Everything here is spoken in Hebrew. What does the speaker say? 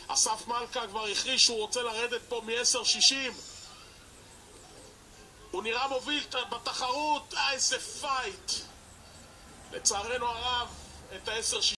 אסף מלכה כבר הכריז שהוא רוצה לרדת פה מ-10.60. הוא נראה מוביל בתחרות. איזה פייט. לצערנו הרב, את ה-10.60